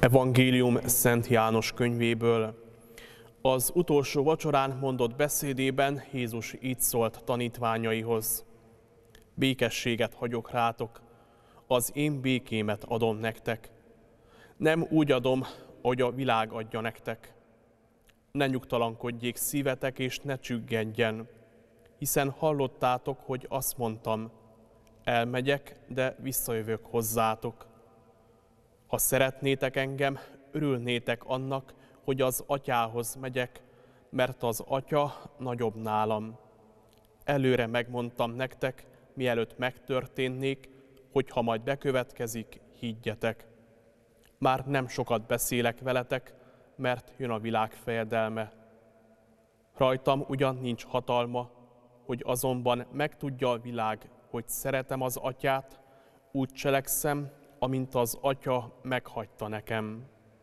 Evangélium Szent János könyvéből. Az utolsó vacsorán mondott beszédében Jézus így szólt tanítványaihoz. Békességet hagyok rátok, az én békémet adom nektek. Nem úgy adom, ahogy a világ adja nektek. Ne nyugtalankodjék szívetek, és ne csüggedjen, hiszen hallottátok, hogy azt mondtam, elmegyek, de visszajövök hozzátok. Ha szeretnétek engem, örülnétek annak, hogy az Atyához megyek, mert az Atya nagyobb nálam. Előre megmondtam nektek, mielőtt megtörténnék, hogy ha majd bekövetkezik, higgyetek. Már nem sokat beszélek veletek, mert jön a világ fejedelme. Rajtam ugyan nincs hatalma, hogy azonban megtudja a világ, hogy szeretem az Atyát, úgy cselekszem, amint az Atya meghagyta nekem.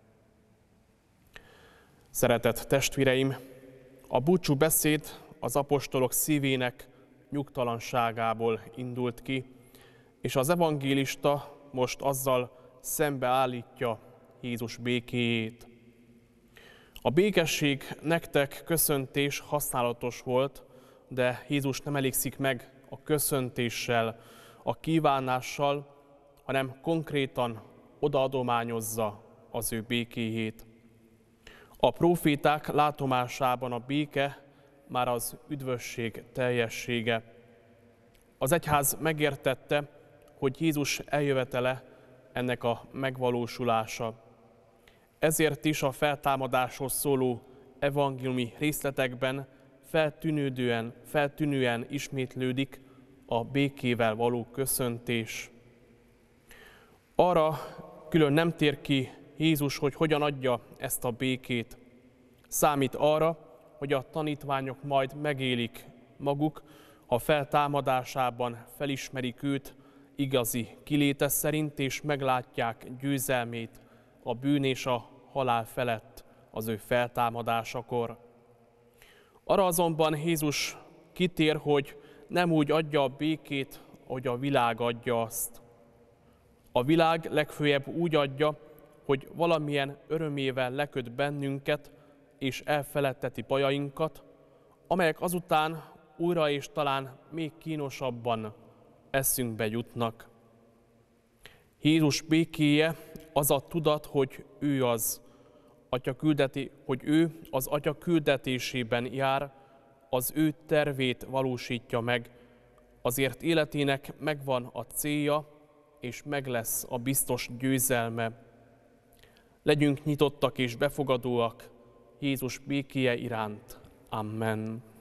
Szeretett testvéreim, a búcsú beszéd az apostolok szívének nyugtalanságából indult ki, és az evangélista most azzal szembeállítja Jézus békéjét. A békesség nektek köszöntés használatos volt, de Jézus nem elégszik meg a köszöntéssel, a kívánással, hanem konkrétan odaadományozza az ő békéjét. A próféták látomásában a béke már az üdvösség teljessége. Az egyház megértette, hogy Jézus eljövetele ennek a megvalósulása. Ezért is a feltámadásról szóló evangéliumi részletekben feltűnően ismétlődik a békével való köszöntés. Arra külön nem tér ki Jézus, hogy hogyan adja ezt a békét. Számít arra, hogy a tanítványok majd megélik maguk, ha feltámadásában felismerik őt igazi kiléte szerint, és meglátják győzelmét a bűn és a halál felett az ő feltámadásakor. Arra azonban Jézus kitér, hogy nem úgy adja a békét, ahogy a világ adja azt. A világ legfőjebb úgy adja, hogy valamilyen örömével leköt bennünket, és elfeledteti bajainkat, amelyek azután újra és talán még kínosabban eszünkbe jutnak. Jézus békéje az a tudat, hogy ő az Atya küldetésében jár, az ő tervét valósítja meg, azért életének megvan a célja, és meg lesz a biztos győzelme. Legyünk nyitottak és befogadóak Jézus békéje iránt. Amen.